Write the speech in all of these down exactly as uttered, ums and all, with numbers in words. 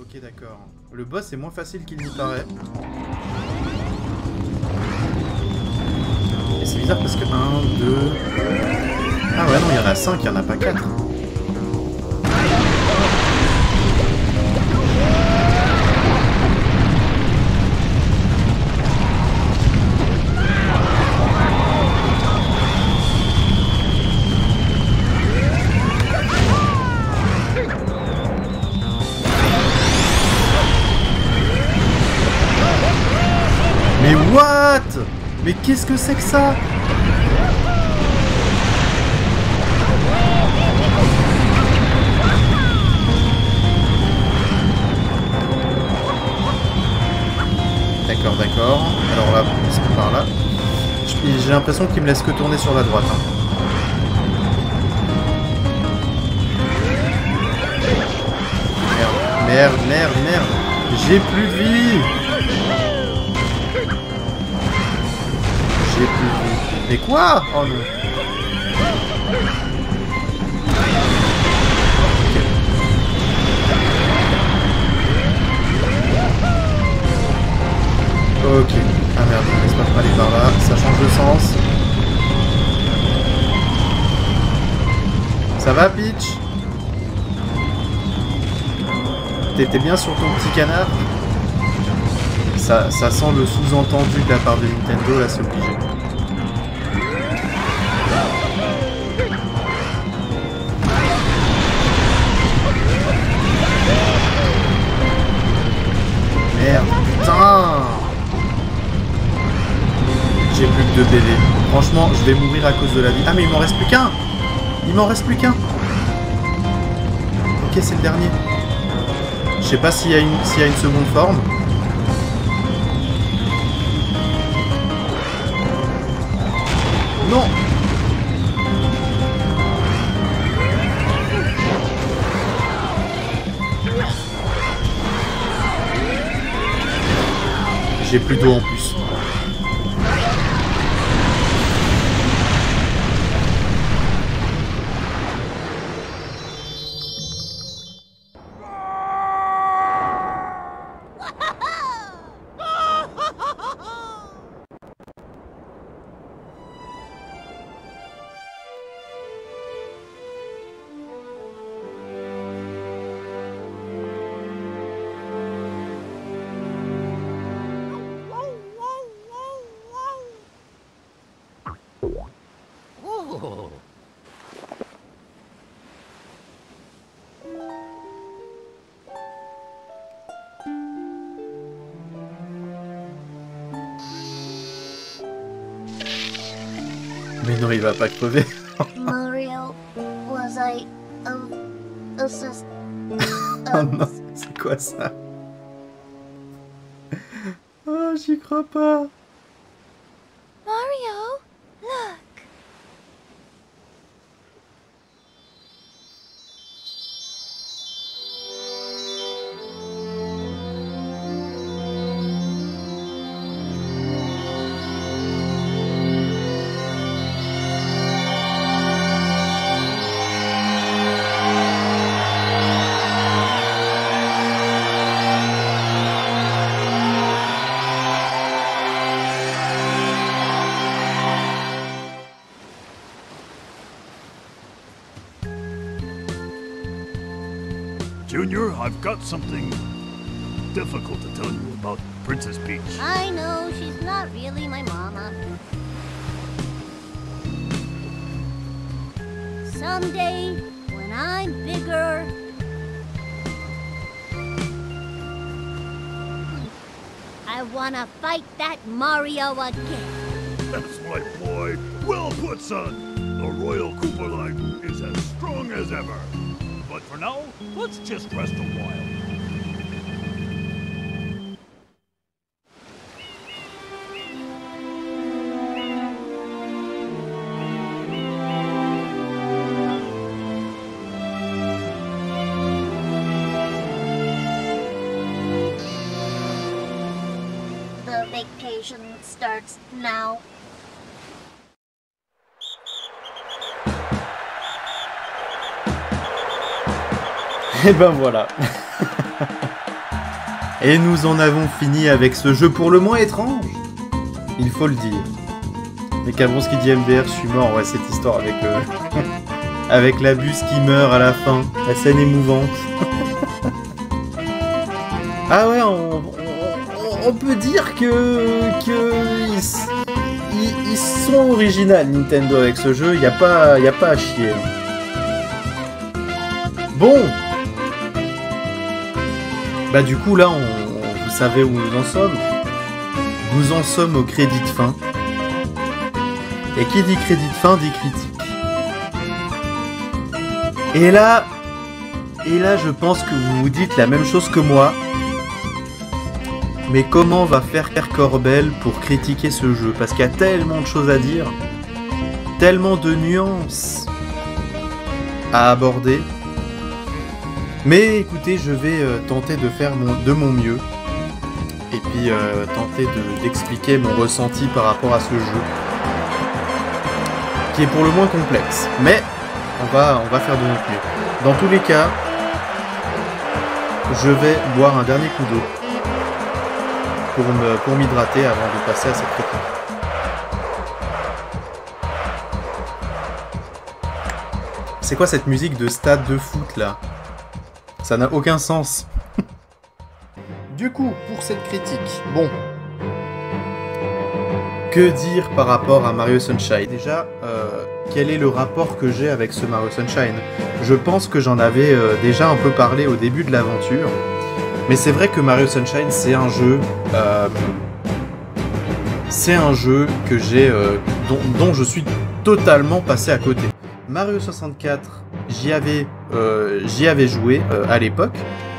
Ok, d'accord. Le boss est moins facile qu'il n'y paraît. Et c'est bizarre parce que un, deux... Ah ouais, non, il y en a cinq, il n'y en a pas quatre. Mais what? Mais qu'est-ce que c'est que ça? D'accord, d'accord. Alors là, c'est par là. J'ai l'impression qu'il me laisse que tourner sur la droite. Hein. Merde, merde, merde, merde. J'ai plus de vie. J'ai plus de vie. Mais quoi? Oh non. Ok. Ah merde, on laisse pas aller par là. Ça change de sens. Ça va, Peach? T'étais bien sur ton petit canard? Ça, ça sent le sous-entendu de la part de Nintendo, là, c'est obligé. Merde, putain! J'ai plus que deux B V. Franchement, je vais mourir à cause de la vie. Ah, mais il m'en reste plus qu'un! Il m'en reste plus qu'un! Ok, c'est le dernier. Je sais pas s'il y a une, s'il y a une seconde forme. Non! J'ai plus d'eau en plus. Mais non, il va pas crever. Mario, was I a, a sus- Oh non, c'est quoi ça? Oh, j'y crois pas. Mario, look. Junior, I've got something difficult to tell you about Princess Peach. I know, she's not really my mama. Someday, when I'm bigger, I wanna fight that Mario again. That's my boy. Well put, son. The Royal Koopa line is as strong as ever. But for now, let's just rest a while. The vacation starts now. Et ben voilà. Et nous en avons fini avec ce jeu pour le moins étrange. Il faut le dire. Mais Cabronski dit M D R, je suis mort, ouais, cette histoire avec le... avec la bus qui meurt à la fin. La scène émouvante. Ah ouais, on, on, on peut dire que... que... Ils, ils, ils sont originaux, Nintendo, avec ce jeu. Il n'y a pas, y a pas à chier. Bon. Bah du coup, là, on, on, vous savez où nous en sommes. Nous en sommes au crédit de fin. Et qui dit crédit de fin dit critique. Et là, et là, je pense que vous vous dites la même chose que moi. Mais comment va faire Corbel pour critiquer ce jeu? Parce qu'il y a tellement de choses à dire, tellement de nuances à aborder. Mais écoutez, je vais euh, tenter de faire mon, de mon mieux. Et puis euh, tenter de, d'expliquer mon ressenti par rapport à ce jeu. Qui est pour le moins complexe. Mais on va, on va faire de notre mieux. Dans tous les cas, je vais boire un dernier coup d'eau. Pour me, pour m'hydrater avant de passer à cette critique. C'est quoi cette musique de stade de foot là? Ça n'a aucun sens. Du coup, pour cette critique, bon. Que dire par rapport à Mario Sunshine? Déjà, euh, quel est le rapport que j'ai avec ce Mario Sunshine? Je pense que j'en avais euh, déjà un peu parlé au début de l'aventure. Mais c'est vrai que Mario Sunshine, c'est un jeu... Euh, c'est un jeu que j'ai... Euh, dont, dont je suis totalement passé à côté. Mario soixante-quatre, j'y avais, euh, j'y avais joué euh, à l'époque.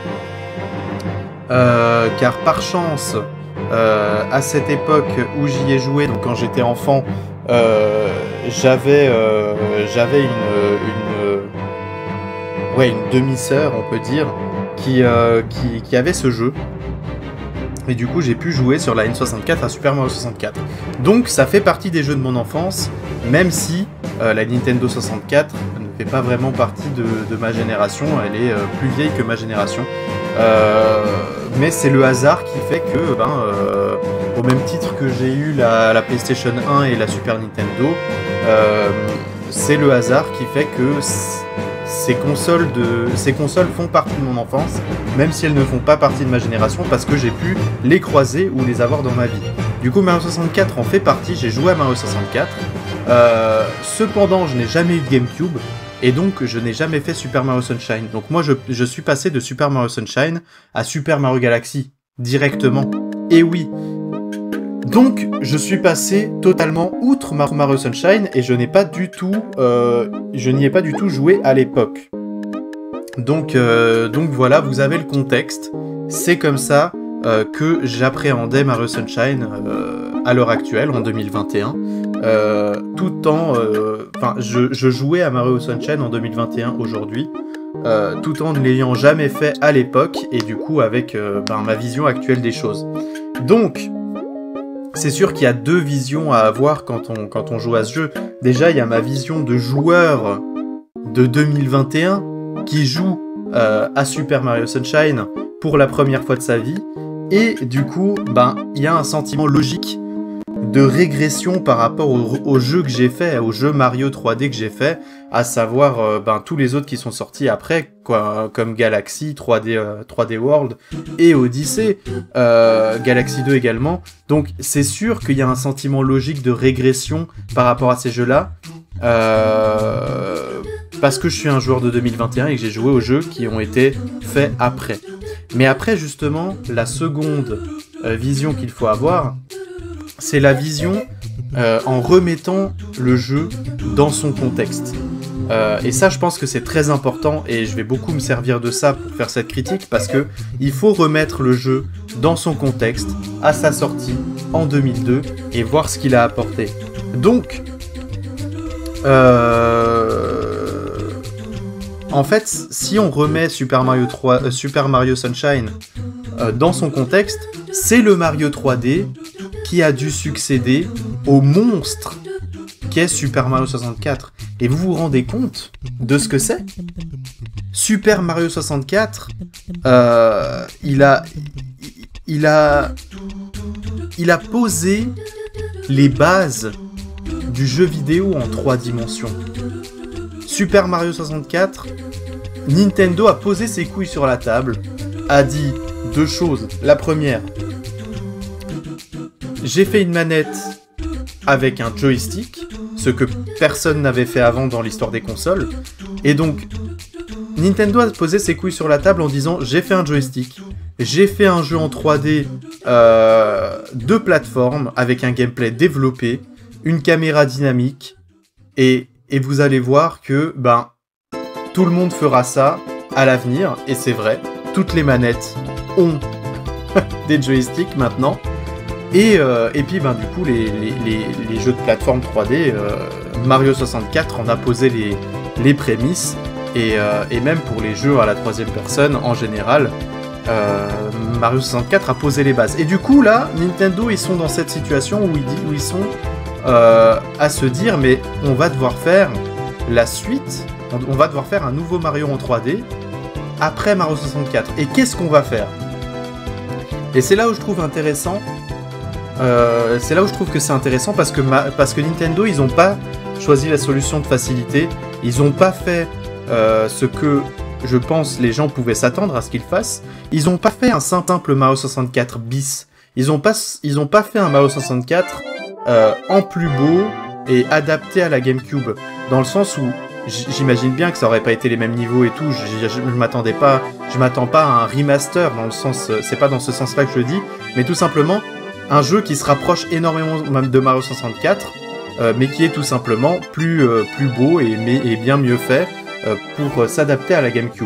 Euh, car par chance, euh, à cette époque où j'y ai joué, donc quand j'étais enfant, euh, j'avais, euh, j'avais une, une, ouais, une demi-sœur, on peut dire, Qui, euh, qui, qui avait ce jeu. Et du coup, j'ai pu jouer sur la N soixante-quatre à Super Mario soixante-quatre. Donc, ça fait partie des jeux de mon enfance, même si euh, la Nintendo soixante-quatre ne fait pas vraiment partie de, de ma génération. Elle est euh, plus vieille que ma génération. Euh, mais c'est le hasard qui fait que, ben, euh, au même titre que j'ai eu la, la PlayStation un et la Super Nintendo, euh, c'est le hasard qui fait que... Ces consoles, de... Ces consoles font partie de mon enfance, même si elles ne font pas partie de ma génération, parce que j'ai pu les croiser ou les avoir dans ma vie. Du coup, Mario soixante-quatre en fait partie, j'ai joué à Mario soixante-quatre. Euh... Cependant, je n'ai jamais eu de GameCube, et donc je n'ai jamais fait Super Mario Sunshine. Donc moi, je, je suis passé de Super Mario Sunshine à Super Mario Galaxy, directement. Et oui. Donc, je suis passé totalement outre Mario Sunshine et je n'ai pas du tout, euh, je n'y ai pas du tout joué à l'époque. Donc, euh, donc voilà, vous avez le contexte. C'est comme ça euh, que j'appréhendais Mario Sunshine euh, à l'heure actuelle, en deux mille vingt et un. Euh, tout en, enfin, euh, je, je jouais à Mario Sunshine en deux mille vingt et un aujourd'hui, euh, tout en ne l'ayant jamais fait à l'époque et du coup avec euh, ben, ma vision actuelle des choses. Donc c'est sûr qu'il y a deux visions à avoir quand on, quand on joue à ce jeu. Déjà, il y a ma vision de joueur de deux mille vingt et un qui joue euh, à Super Mario Sunshine pour la première fois de sa vie. Et du coup, ben, il y a un sentiment logique de régression par rapport au, au jeu que j'ai fait, au jeu Mario trois D que j'ai fait, à savoir euh, ben, tous les autres qui sont sortis après, quoi, comme Galaxy, trois D, euh, trois D World et Odyssey, euh, Galaxy deux également. Donc c'est sûr qu'il y a un sentiment logique de régression par rapport à ces jeux-là, euh, parce que je suis un joueur de deux mille vingt et un et que j'ai joué aux jeux qui ont été faits après. Mais après justement, la seconde euh, vision qu'il faut avoir, c'est la vision euh, en remettant le jeu dans son contexte. Euh, et ça, je pense que c'est très important et je vais beaucoup me servir de ça pour faire cette critique parce que il faut remettre le jeu dans son contexte, à sa sortie en deux mille deux et voir ce qu'il a apporté. Donc, euh, en fait, si on remet Super Mario trois, euh, Super Mario Sunshine euh, dans son contexte, c'est le Mario trois D qui a dû succéder au monstre qu'est Super Mario soixante-quatre. Et vous vous rendez compte de ce que c'est ? Super Mario soixante-quatre, euh, il a, il a, il a posé les bases du jeu vidéo en trois dimensions. Super Mario soixante-quatre, Nintendo a posé ses couilles sur la table, a dit deux choses. La première, j'ai fait une manette avec un joystick, ce que personne n'avait fait avant dans l'histoire des consoles, et donc Nintendo a posé ses couilles sur la table en disant j'ai fait un joystick, j'ai fait un jeu en trois D euh, de plateforme avec un gameplay développé, une caméra dynamique, et, et vous allez voir que ben tout le monde fera ça à l'avenir, et c'est vrai, toutes les manettes ont des joysticks maintenant, et, euh, et puis ben du coup les, les, les, les jeux de plateforme trois D, euh, Mario soixante-quatre en a posé les, les prémices, et, euh, et même pour les jeux à la troisième personne en général, euh, Mario soixante-quatre a posé les bases. Et du coup là, Nintendo ils sont dans cette situation où ils, dit, où ils sont euh, à se dire mais on va devoir faire la suite, on, on va devoir faire un nouveau Mario en trois D après Mario soixante-quatre. Et qu'est-ce qu'on va faire? Et c'est là où je trouve intéressant, euh, c'est là où je trouve que c'est intéressant parce que, ma, parce que Nintendo ils ont pas choisi la solution de facilité, ils ont pas fait euh, ce que je pense les gens pouvaient s'attendre à ce qu'ils fassent. Ils ont pas fait un simple Mario soixante-quatre bis. Ils ont pas, ils ont pas fait un Mario soixante-quatre euh, en plus beau et adapté à la GameCube. Dans le sens où j'imagine bien que ça aurait pas été les mêmes niveaux et tout. Je, je, je m'attendais pas, je m'attends pas à un remaster dans le sens, c'est pas dans ce sens-là que je le dis, mais tout simplement un jeu qui se rapproche énormément même de Mario soixante-quatre, euh, mais qui est tout simplement plus, euh, plus beau et, mais, et bien mieux fait. Pour s'adapter à la GameCube.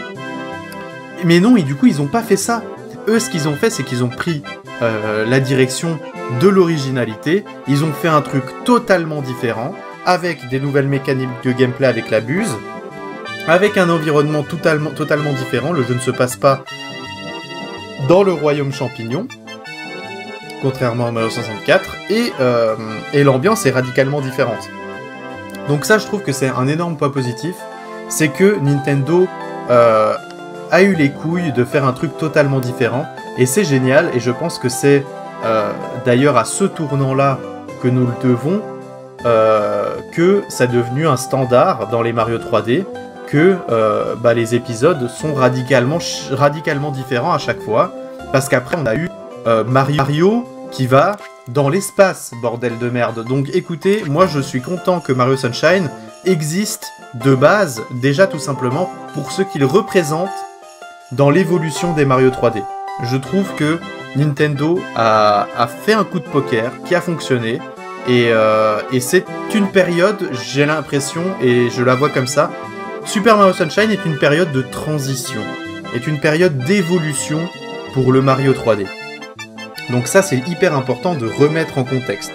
Mais non, et du coup, ils ont pas fait ça. Eux, ce qu'ils ont fait, c'est qu'ils ont pris euh, la direction de l'originalité. Ils ont fait un truc totalement différent, avec des nouvelles mécaniques de gameplay avec la buse, avec un environnement totalement, totalement différent. Le jeu ne se passe pas dans le royaume champignon, contrairement à Mario soixante-quatre, et, euh, et l'ambiance est radicalement différente. Donc ça, je trouve que c'est un énorme point positif. C'est que Nintendo euh, a eu les couilles de faire un truc totalement différent, et c'est génial, et je pense que c'est euh, d'ailleurs à ce tournant-là que nous le devons, euh, que ça est devenu un standard dans les Mario trois D, que euh, bah, les épisodes sont radicalement, radicalement différents à chaque fois, parce qu'après on a eu euh, Mario qui va dans l'espace, bordel de merde. Donc écoutez, moi je suis content que Mario Sunshine existe de base, déjà tout simplement pour ce qu'il représente dans l'évolution des Mario trois D. Je trouve que Nintendo a, a fait un coup de poker qui a fonctionné, et, euh, et c'est une période, j'ai l'impression, et je la vois comme ça, Super Mario Sunshine est une période de transition, est une période d'évolution pour le Mario trois D. Donc ça, c'est hyper important de remettre en contexte.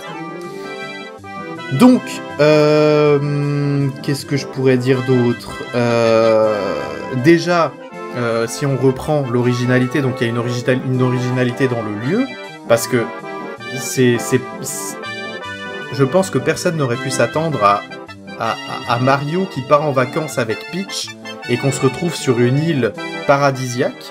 Donc, euh, qu'est-ce que je pourrais dire d'autre ? euh, Déjà, euh, si on reprend l'originalité, donc il y a une, original, une originalité dans le lieu, parce que c'est, c'est, c'est, je pense que personne n'aurait pu s'attendre à, à, à Mario qui part en vacances avec Peach et qu'on se retrouve sur une île paradisiaque.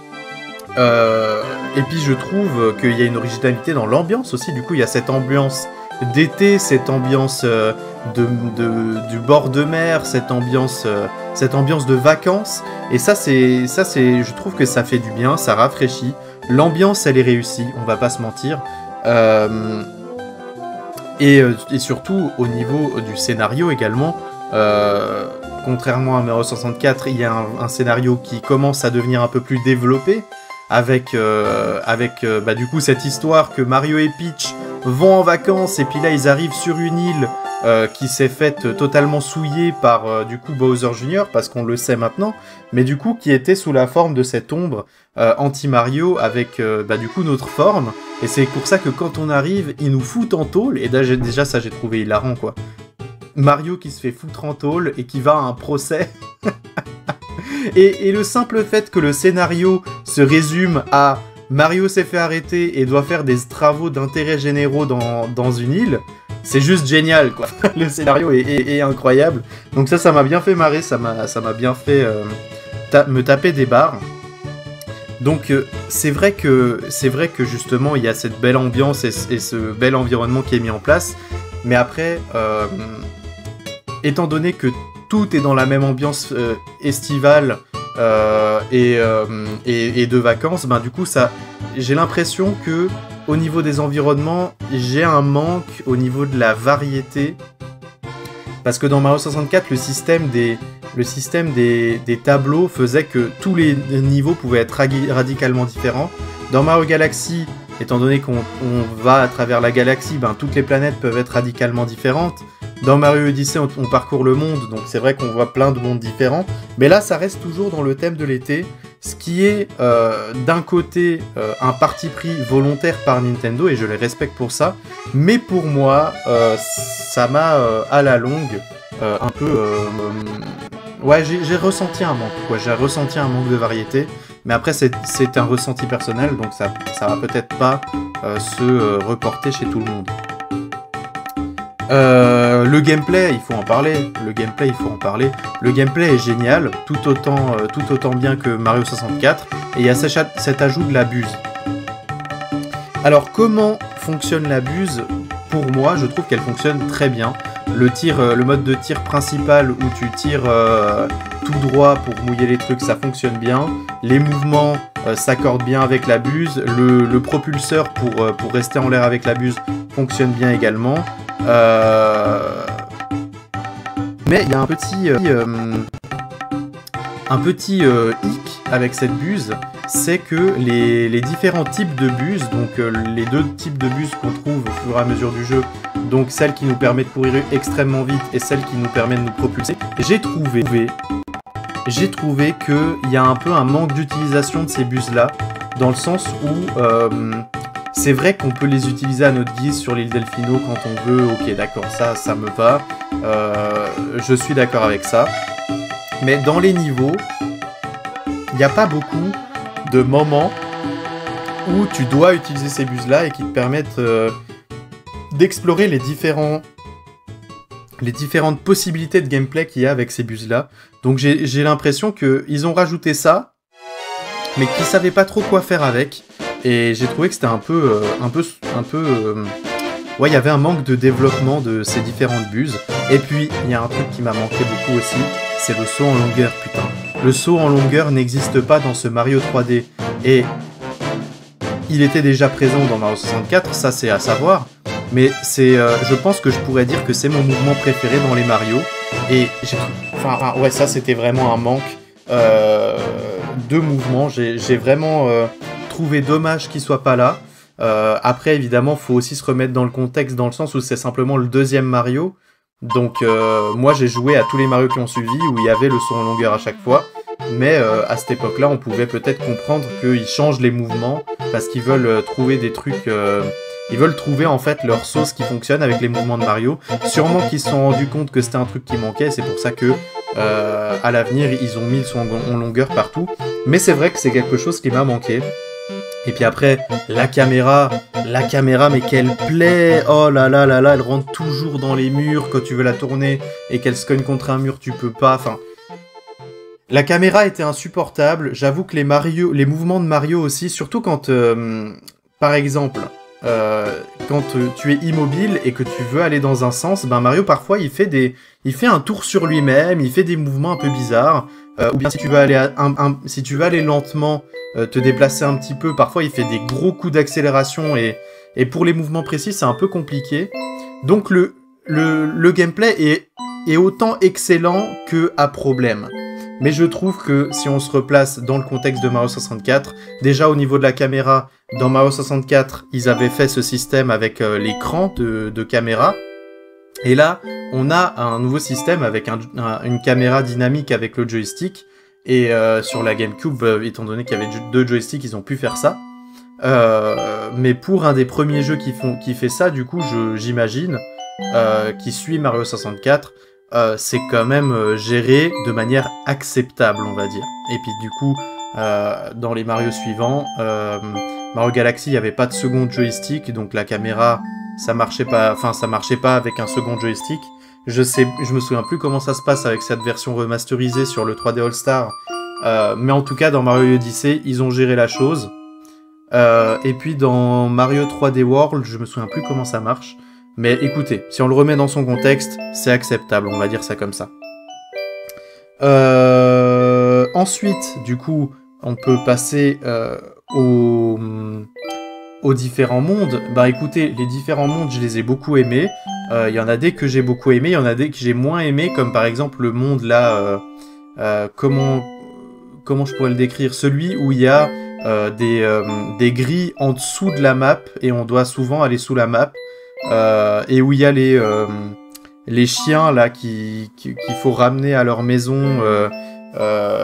Euh, et puis je trouve qu'il y a une originalité dans l'ambiance aussi, du coup il y a cette ambiance d'été, cette ambiance euh, de, de, du bord de mer, cette ambiance, euh, cette ambiance de vacances, et ça c'est, ça c'est, je trouve que ça fait du bien, ça rafraîchit, l'ambiance elle est réussie, on va pas se mentir, euh, et, et surtout au niveau du scénario également, euh, contrairement à Mario soixante-quatre, il y a un, un scénario qui commence à devenir un peu plus développé, avec, euh, avec euh, bah, du coup cette histoire que Mario et Peach vont en vacances, et puis là ils arrivent sur une île euh, qui s'est faite totalement souiller par euh, du coup Bowser Junior, parce qu'on le sait maintenant, mais du coup qui était sous la forme de cette ombre euh, anti-Mario avec euh, bah, du coup notre forme, et c'est pour ça que quand on arrive, ils nous foutent en tôle, et là, déjà ça j'ai trouvé hilarant quoi. Mario qui se fait foutre en tôle et qui va à un procès. Et, et le simple fait que le scénario se résume à Mario s'est fait arrêter et doit faire des travaux d'intérêt généraux dans, dans une île, c'est juste génial, quoi. Le scénario est, est, est incroyable. Donc ça, ça m'a bien fait marrer, ça m'a, ça m'a bien fait euh, ta- me taper des barres. Donc euh, c'est vrai que c'est vrai que justement il y a cette belle ambiance et, et ce bel environnement qui est mis en place, mais après, euh, étant donné que tout est dans la même ambiance euh, estivale euh, et, euh, et, et de vacances, ben du coup ça, j'ai l'impression que au niveau des environnements, j'ai un manque au niveau de la variété, parce que dans Mario soixante-quatre, le système des Le système des, des tableaux faisait que tous les niveaux pouvaient être ra- radicalement différents. Dans Mario Galaxy, étant donné qu'on on va à travers la galaxie, ben, toutes les planètes peuvent être radicalement différentes. Dans Mario Odyssey, on, on parcourt le monde, donc c'est vrai qu'on voit plein de mondes différents. Mais là, ça reste toujours dans le thème de l'été, ce qui est euh, d'un côté euh, un parti pris volontaire par Nintendo, et je les respecte pour ça. Mais pour moi, euh, ça m'a, euh, à la longue, euh, un peu... Euh, Ouais, j'ai, j'ai ressenti un manque, quoi. J'ai ressenti un manque de variété, mais après c'est, c'est un ressenti personnel, donc ça, ça va peut-être pas euh, se euh, reporter chez tout le monde. Euh, le gameplay, il faut en parler. Le gameplay, il faut en parler. Le gameplay est génial, tout autant, euh, tout autant bien que Mario soixante-quatre, et il y a cet, cet ajout de la buse. Alors, comment fonctionne la buse ? Pour moi, je trouve qu'elle fonctionne très bien. Le tir, euh, le mode de tir principal où tu tires euh, tout droit pour mouiller les trucs, ça fonctionne bien. Les mouvements euh, s'accordent bien avec la buse. Le, le propulseur pour, euh, pour rester en l'air avec la buse fonctionne bien également. Euh... Mais il y a un petit, euh, un petit euh, hic avec cette buse, c'est que les, les différents types de buses, donc euh, les deux types de buses qu'on trouve au fur et à mesure du jeu, donc celle qui nous permet de courir extrêmement vite et celle qui nous permet de nous propulser, j'ai trouvé, j'ai trouvé qu'il y a un peu un manque d'utilisation de ces buses-là, dans le sens où euh, c'est vrai qu'on peut les utiliser à notre guise sur l'île Delfino quand on veut, ok d'accord, ça, ça me va, euh, je suis d'accord avec ça, mais dans les niveaux, il n'y a pas beaucoup de moments où tu dois utiliser ces buses-là et qui te permettent euh, d'explorer les différents les différentes possibilités de gameplay qu'il y a avec ces buses-là. Donc j'ai, j'ai l'impression qu'ils ont rajouté ça, mais qu'ils savaient pas trop quoi faire avec. Et j'ai trouvé que c'était un peu... Euh, un peu... Un peu euh... Ouais, il y avait un manque de développement de ces différentes buses. Et puis, il y a un truc qui m'a manqué beaucoup aussi, c'est le saut en longueur, putain. Le saut en longueur n'existe pas dans ce Mario trois D. Et il était déjà présent dans Mario soixante-quatre, ça c'est à savoir. Mais c'est, euh, je pense que je pourrais dire que c'est mon mouvement préféré dans les Mario. Et j'ai, enfin, ouais, ça c'était vraiment un manque euh, de mouvement. J'ai, j'ai vraiment euh, trouvé dommage qu'il soit pas là. Euh, après, évidemment, faut aussi se remettre dans le contexte, dans le sens où c'est simplement le deuxième Mario. Donc, euh, moi, j'ai joué à tous les Mario qui ont suivi, où il y avait le saut en longueur à chaque fois. Mais euh, à cette époque-là, on pouvait peut-être comprendre qu'ils changent les mouvements parce qu'ils veulent euh, trouver des trucs... Euh, ils veulent trouver en fait leur sauce qui fonctionne avec les mouvements de Mario. Sûrement qu'ils se sont rendus compte que c'était un truc qui manquait, c'est pour ça que euh, à l'avenir ils ont mis le son en longueur partout. Mais c'est vrai que c'est quelque chose qui m'a manqué. Et puis après, la caméra, la caméra, mais qu'elle plaît, oh là là là là, elle rentre toujours dans les murs quand tu veux la tourner et qu'elle se cogne contre un mur, tu peux pas, enfin... La caméra était insupportable, j'avoue que les Mario, les mouvements de Mario aussi, surtout quand, euh, par exemple... Euh, quand euh, tu es immobile et que tu veux aller dans un sens, ben Mario parfois il fait des, il fait un tour sur lui-même, il fait des mouvements un peu bizarres. Euh, ou bien si tu veux aller, à, un, un, si tu veux aller lentement, euh, te déplacer un petit peu, parfois il fait des gros coups d'accélération et, et pour les mouvements précis c'est un peu compliqué. Donc le, le, le gameplay est, est autant excellent que à problème. Mais je trouve que si on se replace dans le contexte de Mario soixante-quatre, déjà au niveau de la caméra, dans Mario soixante-quatre, ils avaient fait ce système avec euh, l'écran de, de caméra. Et là, on a un nouveau système avec un, un, une caméra dynamique avec le joystick. Et euh, sur la GameCube, euh, étant donné qu'il y avait deux joysticks, ils ont pu faire ça. Euh, mais pour un des premiers jeux qui, font, qui fait ça, du coup, je, j'imagine, euh, qui suit Mario soixante-quatre, Euh, c'est quand même euh, géré de manière acceptable, on va dire. Et puis du coup, euh, dans les Mario suivants, euh, Mario Galaxy, il n'y avait pas de second joystick, donc la caméra, ça marchait pas, enfin ça marchait pas avec un second joystick. Je sais, je me souviens plus comment ça se passe avec cette version remasterisée sur le trois D All-Star, Euh, mais en tout cas, dans Mario Odyssey, ils ont géré la chose. Euh, et puis dans Mario trois D World, je me souviens plus comment ça marche. Mais écoutez, si on le remet dans son contexte, c'est acceptable, on va dire ça comme ça. Euh, ensuite, du coup, on peut passer euh, aux, aux différents mondes. Bah écoutez, les différents mondes, je les ai beaucoup aimés. Il euh, y en a des que j'ai beaucoup aimés, il y en a des que j'ai moins aimés, comme par exemple le monde là, euh, euh, comment, comment je pourrais le décrire? Celui où il y a euh, des, euh, des grilles en dessous de la map, et on doit souvent aller sous la map, euh, et où il y a les... Euh, les chiens là qui qu'il qui faut ramener à leur maison, euh, euh,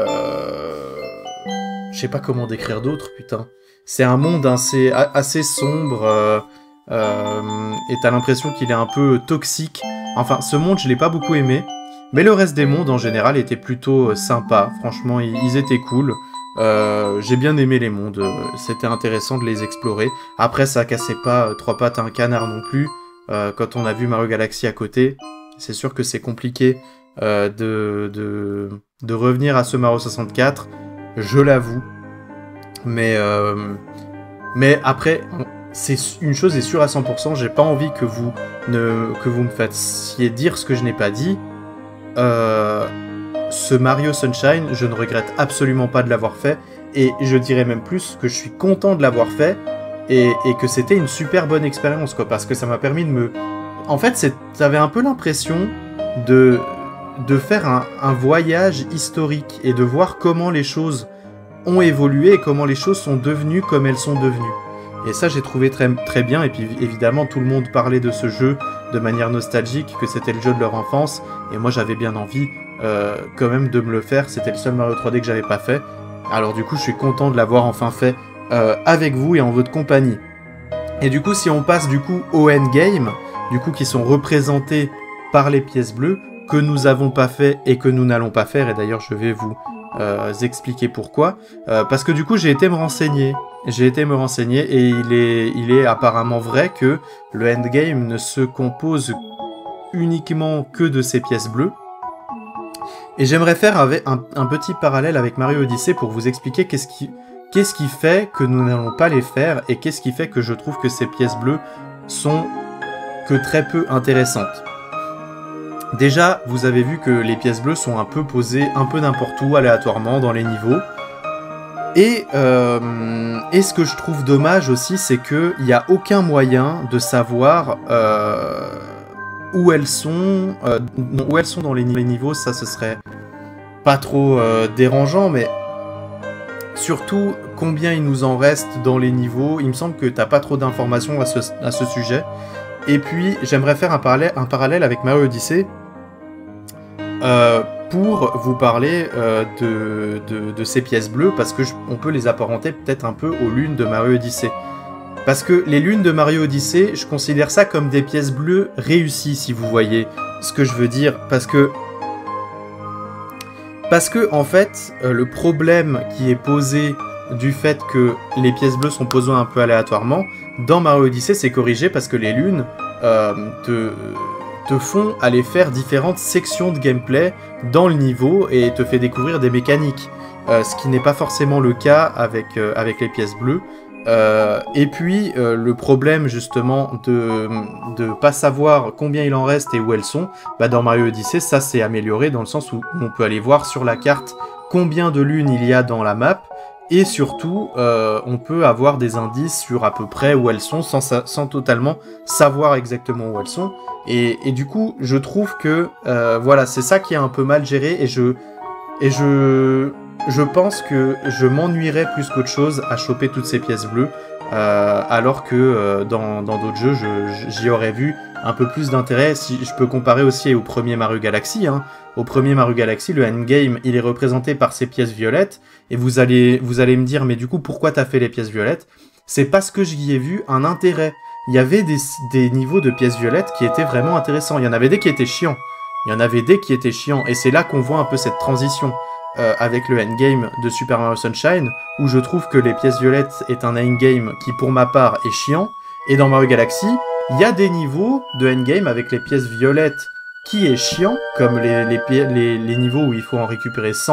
je sais pas comment décrire d'autres, putain. C'est un monde assez, assez sombre, euh, euh, et t'as l'impression qu'il est un peu toxique. Enfin, ce monde, je l'ai pas beaucoup aimé, mais le reste des mondes en général était plutôt sympa. Franchement, ils, ils étaient cool. Euh, j'ai bien aimé les mondes, c'était intéressant de les explorer. Après, ça cassait pas trois pattes à un canard non plus. Euh, quand on a vu Mario Galaxy à côté, c'est sûr que c'est compliqué euh, de, de, de revenir à ce Mario soixante-quatre, je l'avoue. Mais, euh, mais après, c'est une chose est sûre à cent pour cent, j'ai pas envie que vous, ne, que vous me fassiez dire ce que je n'ai pas dit. Euh, ce Mario Sunshine, je ne regrette absolument pas de l'avoir fait, et je dirais même plus que je suis content de l'avoir fait, Et, et que c'était une super bonne expérience, quoi, parce que ça m'a permis de me... En fait, j'avais un peu l'impression de, de faire un, un voyage historique et de voir comment les choses ont évolué et comment les choses sont devenues comme elles sont devenues. Et ça, j'ai trouvé très, très bien, et puis évidemment, tout le monde parlait de ce jeu de manière nostalgique, que c'était le jeu de leur enfance, et moi j'avais bien envie euh, quand même de me le faire, c'était le seul Mario trois D que j'avais pas fait. Alors du coup, je suis content de l'avoir enfin fait Euh, avec vous et en votre compagnie. Et du coup, si on passe du coup au endgame, du coup qui sont représentés par les pièces bleues, que nous avons pas fait et que nous n'allons pas faire, et d'ailleurs je vais vous euh, expliquer pourquoi, euh, parce que du coup j'ai été me renseigner, j'ai été me renseigner et il est, il est apparemment vrai que le endgame ne se compose uniquement que de ces pièces bleues. Et j'aimerais faire avec un, un petit parallèle avec Mario Odyssey pour vous expliquer qu'est-ce qui Qu'est-ce qui fait que nous n'allons pas les faire, et qu'est-ce qui fait que je trouve que ces pièces bleues sont que très peu intéressantes. Déjà, vous avez vu que les pièces bleues sont un peu posées un peu n'importe où, aléatoirement, dans les niveaux. Et, euh, et ce que je trouve dommage aussi, c'est qu'il n'y a aucun moyen de savoir euh, où elles sont, euh, où elles sont dans les niveaux. Ça, ce serait pas trop euh, dérangeant, mais... Surtout, combien il nous en reste dans les niveaux. Il me semble que t'as pas trop d'informations à ce, à ce sujet. Et puis, j'aimerais faire un parallèle, un parallèle avec Mario Odyssey euh, pour vous parler euh, de, de, de ces pièces bleues, parce que je, on peut les apparenter peut-être un peu aux lunes de Mario Odyssey. Parce que les lunes de Mario Odyssey, je considère ça comme des pièces bleues réussies, si vous voyez ce que je veux dire. Parce que Parce que, en fait, euh, le problème qui est posé du fait que les pièces bleues sont posées un peu aléatoirement, dans Mario Odyssey, c'est corrigé parce que les lunes euh, te, te font aller faire différentes sections de gameplay dans le niveau et te fait découvrir des mécaniques. Euh, ce qui n'est pas forcément le cas avec, euh, avec les pièces bleues. Euh, et puis, euh, le problème, justement, de ne pas savoir combien il en reste et où elles sont, bah, dans Mario Odyssey, ça s'est amélioré dans le sens où on peut aller voir sur la carte combien de lunes il y a dans la map, et surtout, euh, on peut avoir des indices sur à peu près où elles sont, sans, sans totalement savoir exactement où elles sont. Et, et du coup, je trouve que, euh, voilà, c'est ça qui est un peu mal géré, et je... Et je... Je pense que je m'ennuierais plus qu'autre chose à choper toutes ces pièces bleues, euh, alors que euh, dans d'autres jeux, j'y aurais vu un peu plus d'intérêt. Si je peux comparer aussi au premier Mario Galaxy, hein. Au premier Mario Galaxy, le endgame, il est représenté par ces pièces violettes, et vous allez, vous allez me dire, mais du coup, pourquoi t'as fait les pièces violettes? C'est parce que j'y ai vu un intérêt. Il y avait des, des niveaux de pièces violettes qui étaient vraiment intéressants. Il y en avait des qui étaient chiants. Il y en avait des qui étaient chiants, et c'est là qu'on voit un peu cette transition. Euh, avec le endgame de Super Mario Sunshine, où je trouve que les pièces violettes est un endgame qui, pour ma part, est chiant. Et dans Mario Galaxy, il y a des niveaux de endgame avec les pièces violettes qui est chiant, comme les, les, les, les niveaux où il faut en récupérer cent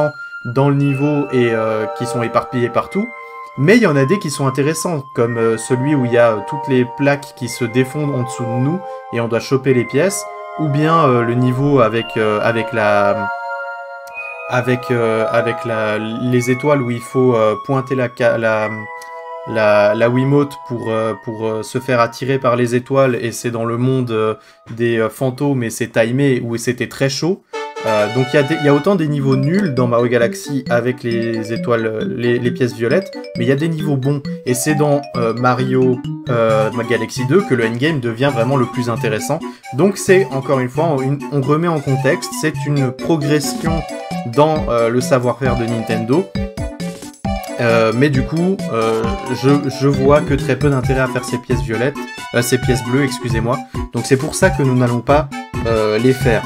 dans le niveau et euh, qui sont éparpillés partout. Mais il y en a des qui sont intéressants, comme euh, celui où il y a euh, toutes les plaques qui se défondent en dessous de nous et on doit choper les pièces, ou bien euh, le niveau avec euh, avec la avec euh, avec la les étoiles où il faut euh, pointer la la la, la Wiimote pour euh, pour euh, se faire attirer par les étoiles, et c'est dans le monde euh, des euh, fantômes et c'est timé où c'était très chaud. Euh, donc il y, y a autant des niveaux nuls dans Mario Galaxy avec les étoiles, les, les pièces violettes, mais il y a des niveaux bons. Et c'est dans euh, Mario euh, Galaxy deux que le endgame devient vraiment le plus intéressant. Donc c'est, encore une fois, on, on remet en contexte, c'est une progression dans euh, le savoir-faire de Nintendo. Euh, mais du coup, euh, je, je vois que très peu d'intérêt à faire ces pièces violettes, euh, ces pièces bleues, excusez-moi. Donc c'est pour ça que nous n'allons pas euh, les faire.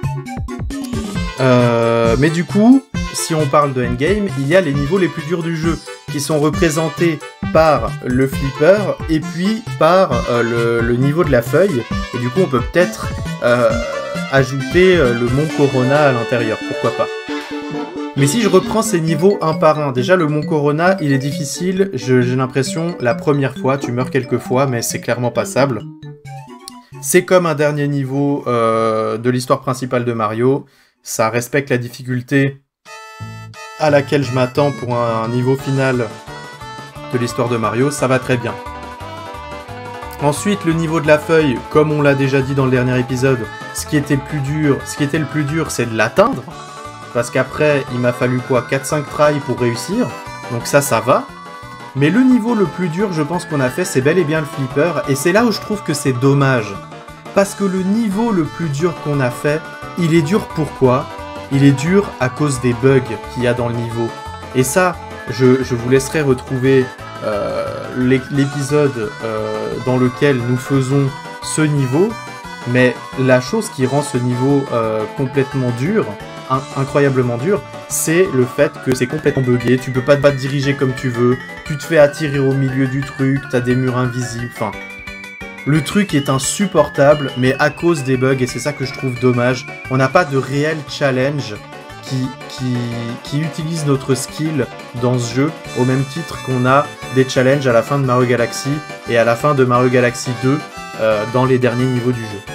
Euh, mais du coup, si on parle de endgame, il y a les niveaux les plus durs du jeu, qui sont représentés par le flipper et puis par euh, le, le niveau de la feuille. Et du coup, on peut peut-être euh, ajouter euh, le mont Corona à l'intérieur, pourquoi pas. Mais si je reprends ces niveaux un par un, déjà le mont Corona, il est difficile, je, j'ai l'impression, la première fois, tu meurs quelques fois, mais c'est clairement passable. C'est comme un dernier niveau euh, de l'histoire principale de Mario. Ça respecte la difficulté à laquelle je m'attends pour un niveau final de l'histoire de Mario, ça va très bien. Ensuite, le niveau de la feuille, comme on l'a déjà dit dans le dernier épisode, ce qui était le plus dur, ce qui était le plus dur, c'est de l'atteindre. Parce qu'après, il m'a fallu quoi, quatre cinq tries pour réussir. Donc ça, ça va. Mais le niveau le plus dur, je pense qu'on a fait, c'est bel et bien le flipper. Et c'est là où je trouve que c'est dommage. Parce que le niveau le plus dur qu'on a fait, il est dur pourquoi ? Il est dur à cause des bugs qu'il y a dans le niveau. Et ça, je, je vous laisserai retrouver euh, l'épisode euh, dans lequel nous faisons ce niveau. Mais la chose qui rend ce niveau euh, complètement dur, in incroyablement dur, c'est le fait que c'est complètement buggé. Tu peux pas te diriger comme tu veux, tu te fais attirer au milieu du truc, t'as des murs invisibles, enfin... Le truc est insupportable, mais à cause des bugs, et c'est ça que je trouve dommage, on n'a pas de réel challenge qui, qui, qui utilise notre skill dans ce jeu, au même titre qu'on a des challenges à la fin de Mario Galaxy et à la fin de Mario Galaxy deux euh, dans les derniers niveaux du jeu.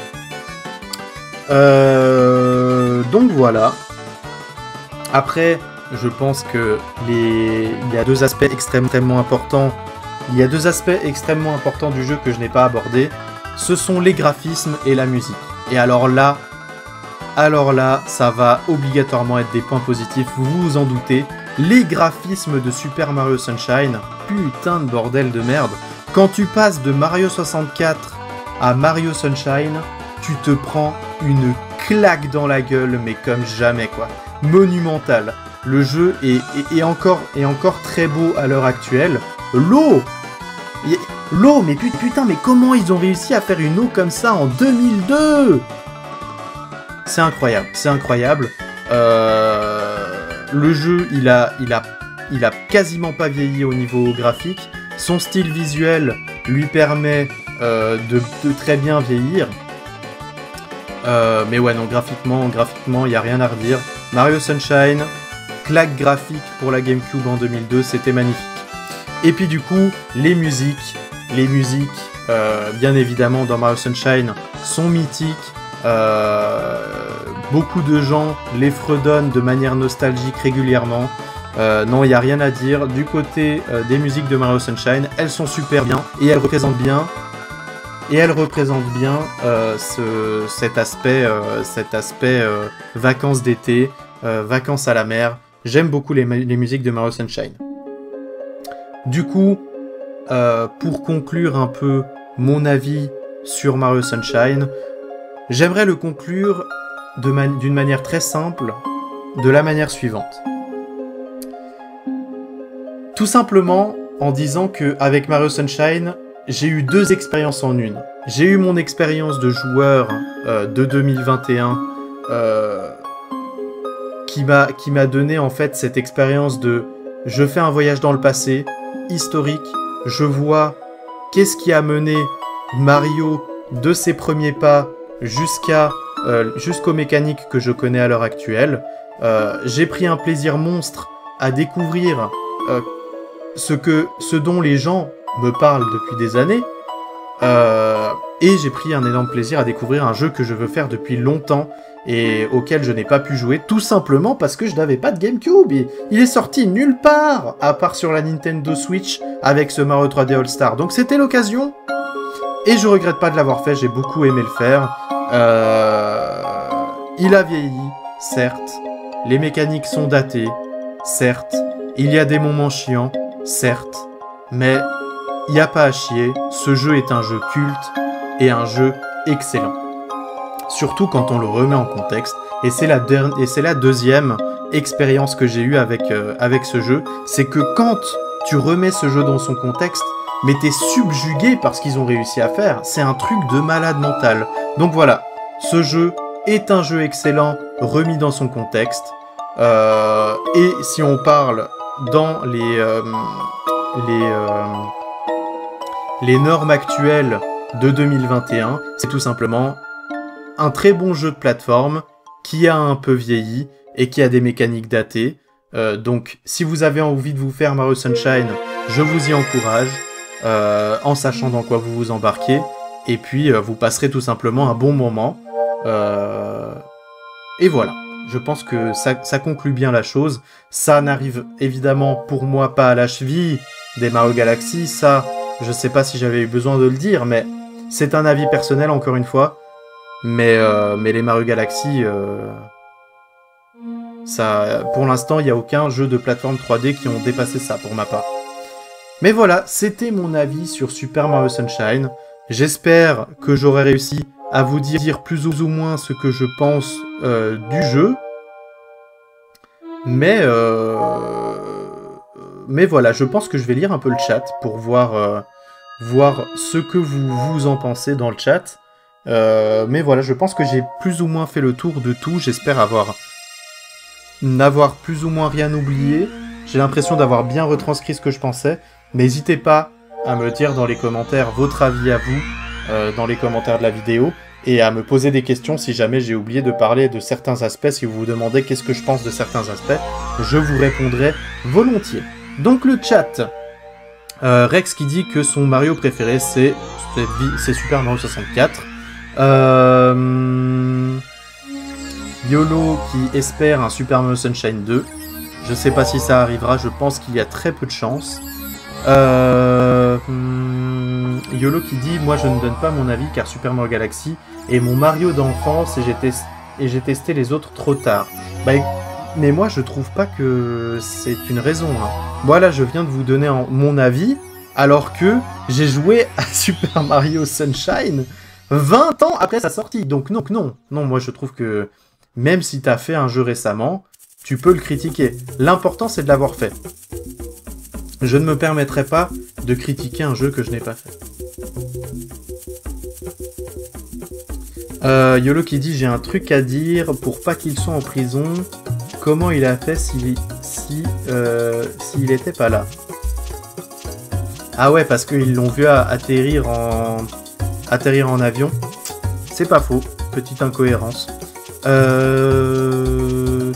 Euh, donc voilà. Après, je pense que les... il y a deux aspects extrêmement importants. Il y a deux aspects extrêmement importants du jeu que je n'ai pas abordés. Ce sont les graphismes et la musique. Et alors là, alors là, ça va obligatoirement être des points positifs, vous vous en doutez. Les graphismes de Super Mario Sunshine, putain de bordel de merde. Quand tu passes de Mario soixante-quatre à Mario Sunshine, tu te prends une claque dans la gueule, mais comme jamais quoi. Monumental. Le jeu est, est, est, encore, est encore très beau à l'heure actuelle. L'eau L'eau, mais putain, mais comment ils ont réussi à faire une eau comme ça en deux mille deux? C'est incroyable, c'est incroyable. Euh, le jeu, il a, il, a, il a quasiment pas vieilli au niveau graphique. Son style visuel lui permet euh, de, de très bien vieillir. Euh, mais ouais, non, graphiquement, graphiquement, il n'y a rien à redire. Mario Sunshine, claque graphique pour la GameCube en deux mille deux, c'était magnifique. Et puis du coup, les musiques, les musiques, euh, bien évidemment dans Mario Sunshine, sont mythiques. Euh, beaucoup de gens les fredonnent de manière nostalgique régulièrement. Euh, non, il n'y a rien à dire. Du côté euh, des musiques de Mario Sunshine, elles sont super bien et elles représentent bien, et elles représentent bien euh, ce, cet aspect, euh, cet aspect euh, vacances d'été, euh, vacances à la mer. J'aime beaucoup les, les musiques de Mario Sunshine. Du coup, euh, pour conclure un peu mon avis sur Mario Sunshine, j'aimerais le conclure de man- d'une manière très simple, de la manière suivante. Tout simplement en disant que avec Mario Sunshine, j'ai eu deux expériences en une. J'ai eu mon expérience de joueur euh, de deux mille vingt et un euh, qui m'a qui m'a donné en fait cette expérience de je fais un voyage dans le passé, historique, je vois qu'est-ce qui a mené Mario de ses premiers pas jusqu'à euh, jusqu'aux mécaniques que je connais à l'heure actuelle. Euh, j'ai pris un plaisir monstre à découvrir euh, ce, que, ce dont les gens me parlent depuis des années. Euh, et j'ai pris un énorme plaisir à découvrir un jeu que je veux faire depuis longtemps et auquel je n'ai pas pu jouer, tout simplement parce que je n'avais pas de GameCube. Il, il est sorti nulle part, à part sur la Nintendo Switch avec ce Mario trois D All-Star. Donc c'était l'occasion, et je regrette pas de l'avoir fait, j'ai beaucoup aimé le faire. Euh... Il a vieilli, certes, les mécaniques sont datées, certes, il y a des moments chiants, certes, mais il n'y a pas à chier, ce jeu est un jeu culte et un jeu excellent. Surtout quand on le remet en contexte, et c'est la, der- et c'est la deuxième expérience que j'ai eue avec, euh, avec ce jeu, c'est que quand tu remets ce jeu dans son contexte, mais t'es subjugué par ce qu'ils ont réussi à faire, c'est un truc de malade mental. Donc voilà, ce jeu est un jeu excellent, remis dans son contexte, euh, et si on parle dans les... Euh, les euh, les normes actuelles de deux mille vingt et un, c'est tout simplement un très bon jeu de plateforme qui a un peu vieilli et qui a des mécaniques datées. Euh, donc, si vous avez envie de vous faire Mario Sunshine, je vous y encourage, euh, en sachant dans quoi vous vous embarquez, et puis euh, vous passerez tout simplement un bon moment. Euh... Et voilà, je pense que ça, ça conclut bien la chose. Ça n'arrive évidemment pour moi pas à la cheville des Mario Galaxy, ça... Je sais pas si j'avais eu besoin de le dire, mais c'est un avis personnel, encore une fois. Mais, euh, mais les Mario Galaxy, euh, ça, pour l'instant, il n'y a aucun jeu de plateforme trois D qui ont dépassé ça, pour ma part. Mais voilà, c'était mon avis sur Super Mario Sunshine. J'espère que j'aurai réussi à vous dire plus ou moins ce que je pense euh, du jeu. Mais... Euh... Mais voilà, je pense que je vais lire un peu le chat pour voir, euh, voir ce que vous, vous en pensez dans le chat. Euh, mais voilà, je pense que j'ai plus ou moins fait le tour de tout. J'espère avoir n'avoir plus ou moins rien oublié. J'ai l'impression d'avoir bien retranscrit ce que je pensais. N'hésitez pas à me dire dans les commentaires votre avis à vous, euh, dans les commentaires de la vidéo, et à me poser des questions si jamais j'ai oublié de parler de certains aspects. Si vous vous demandez qu'est-ce que je pense de certains aspects, je vous répondrai volontiers. Donc le chat, euh, Rex qui dit que son Mario préféré c'est, c'est Super Mario soixante-quatre. Euh, YOLO qui espère un Super Mario Sunshine deux. Je sais pas si ça arrivera, je pense qu'il y a très peu de chance. Euh, hum, YOLO qui dit moi je ne donne pas mon avis car Super Mario Galaxy est mon Mario d'enfance et j'ai, tes- et j'ai testé les autres trop tard. Bah, mais moi, je trouve pas que c'est une raison. Hein. Moi, là, je viens de vous donner en... mon avis, alors que j'ai joué à Super Mario Sunshine vingt ans après sa sortie. Donc non, non. Non, moi, je trouve que même si t'as fait un jeu récemment, tu peux le critiquer. L'important, c'est de l'avoir fait. Je ne me permettrai pas de critiquer un jeu que je n'ai pas fait. Euh, YOLO qui dit « J'ai un truc à dire pour pas qu'il soit en prison. » Comment il a fait s'il si, euh, s'il était pas là? Ah ouais, parce qu'ils l'ont vu atterrir en atterrir en avion. C'est pas faux, petite incohérence. Euh...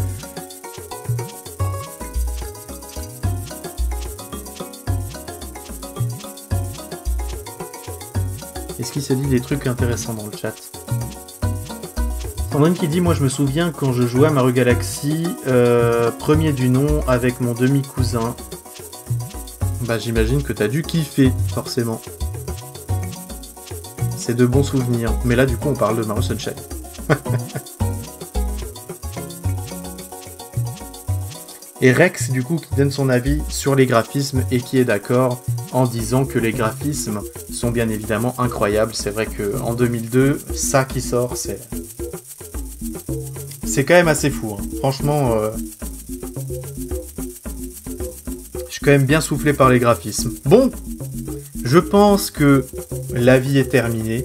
Est-ce qu'il se dit des trucs intéressants dans le chat? Sandrine qui dit « Moi je me souviens quand je jouais à Mario Galaxy, euh, premier du nom avec mon demi-cousin. » Bah j'imagine que t'as dû kiffer, forcément. C'est de bons souvenirs. Mais là du coup on parle de Mario Sunshine. Et Rex du coup qui donne son avis sur les graphismes et qui est d'accord en disant que les graphismes sont bien évidemment incroyables. C'est vrai qu'en deux mille deux, ça qui sort, c'est... C'est quand même assez fou, hein. Franchement, euh... je suis quand même bien soufflé par les graphismes. Bon, je pense que la vie est terminée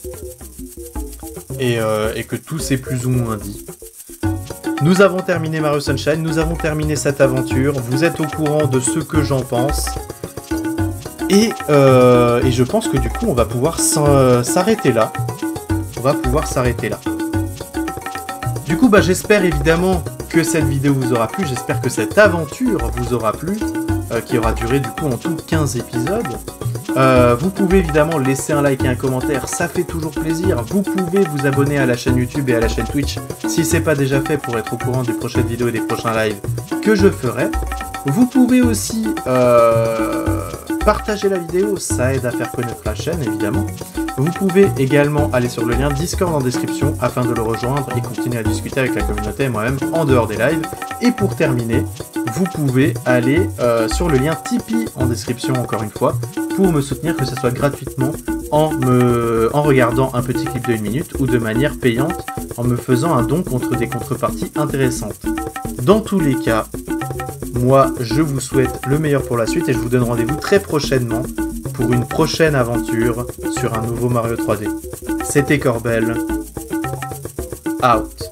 et, euh, et que tout s'est plus ou moins dit. Nous avons terminé Mario Sunshine, nous avons terminé cette aventure, vous êtes au courant de ce que j'en pense. Et, euh, et je pense que du coup, on va pouvoir s'arrêter là. On va pouvoir s'arrêter là. Du coup, bah, j'espère évidemment que cette vidéo vous aura plu, j'espère que cette aventure vous aura plu, euh, qui aura duré du coup en tout quinze épisodes. Euh, vous pouvez évidemment laisser un like et un commentaire, ça fait toujours plaisir. Vous pouvez vous abonner à la chaîne YouTube et à la chaîne Twitch si c'est pas déjà fait pour être au courant des prochaines vidéos et des prochains lives que je ferai. Vous pouvez aussi euh, partager la vidéo, ça aide à faire connaître la chaîne évidemment. Vous pouvez également aller sur le lien Discord en description afin de le rejoindre et continuer à discuter avec la communauté et moi-même en dehors des lives. Et pour terminer, vous pouvez aller euh, sur le lien Tipeee en description encore une fois pour me soutenir, que ce soit gratuitement en, me, en regardant un petit clip de une minute ou de manière payante en me faisant un don contre des contreparties intéressantes. Dans tous les cas, moi je vous souhaite le meilleur pour la suite et je vous donne rendez-vous très prochainement pour une prochaine aventure sur un nouveau Mario trois D. C'était Corbel, out.